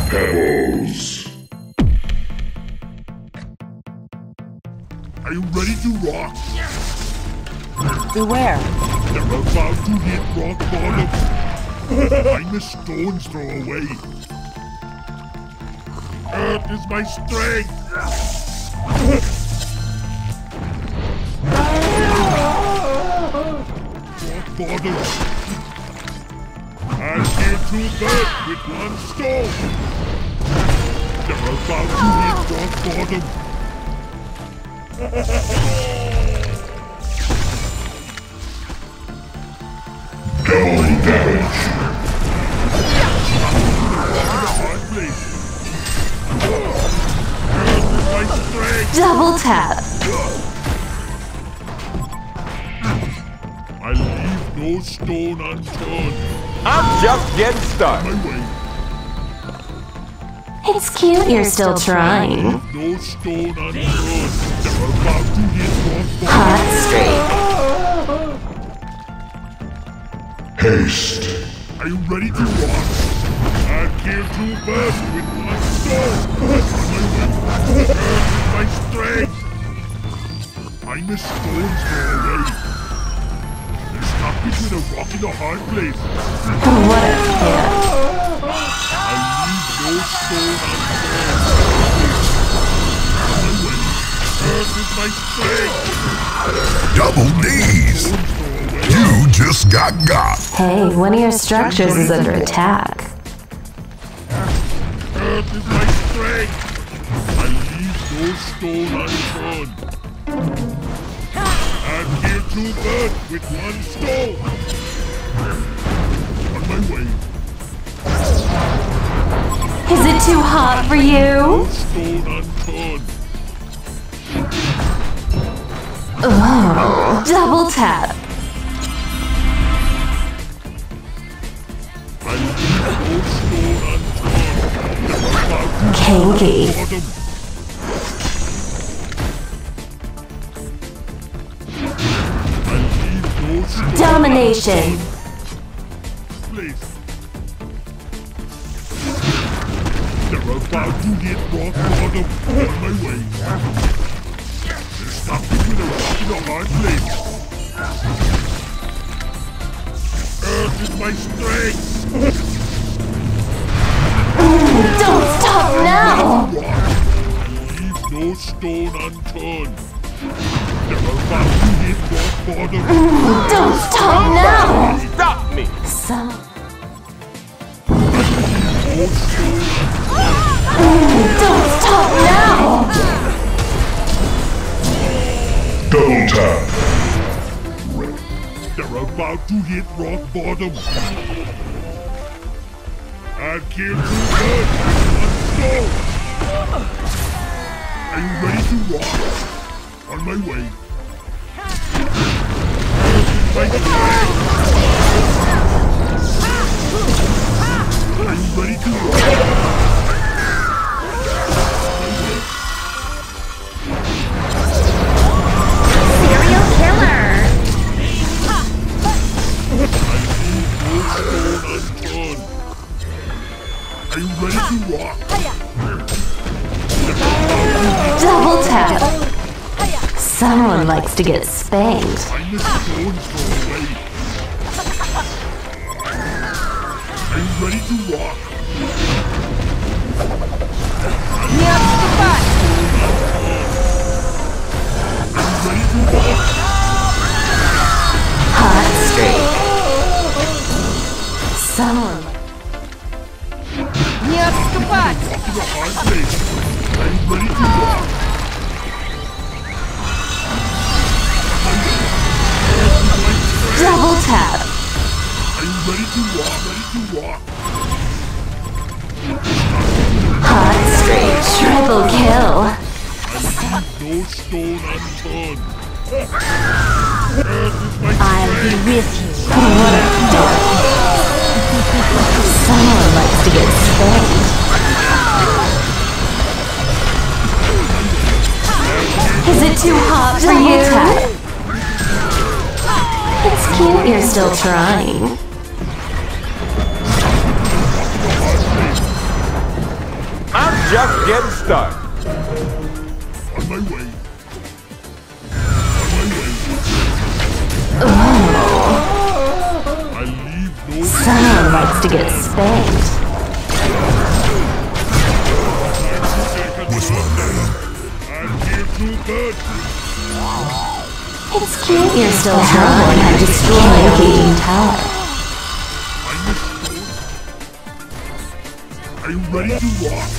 Pebbles. Are you ready to rock? Beware. You're about to hit rock bottom. I'm a stone's throw away. Earth is my strength. Rock bottom. I'll get to birth with one stone. You're about to hit rock bottom. Double damage. Double tap. I leave no stone unturned. I'm just getting started. My way. It's cute you're still trying. No stone unturned. They're about to hit rock bottom. Hot streak. Haste. Are you ready to rock? I'll kill two birds with one stone. Earth is my strength. I'm a stone's throw away. You're stuck between a rock and a hard place. What a kid. I leave no stone unturned. Earth is my strength. Double D's. You just got. Hey, one of your structures is under attack. Earth is my strength. I leave no stone unturned. I'll kill two birds with one stone. On my way. Is it too hot for you? No stone unturned. Oh, double tap. I leave no stone unturned. Kinky. Bottom. I leave no stone Domination. place. They're about to hit rock bottom. On my way. They're stuck between a rock and a hard place. Earth is my strength. Don't stop now. Leave no stone unturned. They're about to hit rock bottom. Don't stop now. Stop me! Some. No stone Don't stop now. double tap. They're about to hit rock bottom. I'll kill two birds with one stone. Are you ready to rock? On my way. Earth is my strength. Are you ready to rock? Serial killer. Are you ready to rock? Double tap. Someone likes to get spanked. I'm a stone's throw away. Are you ready to rock? Are you ready to rock? Hot streak. Someone. Rock in a hard place. Are you ready to rock? Double tap. Are you ready to rock? Ready to rock? Hot streak. Triple kill. No stone unturned. Earth is my I'll be strength. with you. What a dork. Someone likes to get spanked. Is it too hot for you? It's cute you're still trying. I'm just getting started. On my way. I leave no Someone likes to get spanked. What's my name? I'm here to good. It's cute you're still trying to destroy a leaning tower. Are you ready to rock?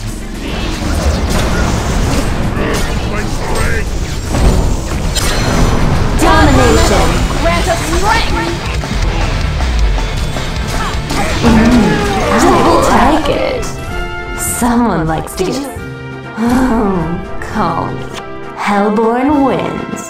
My strength. Domination! Grant us strength! I like it. Someone likes to get... Oh, calm. Hellborn wins.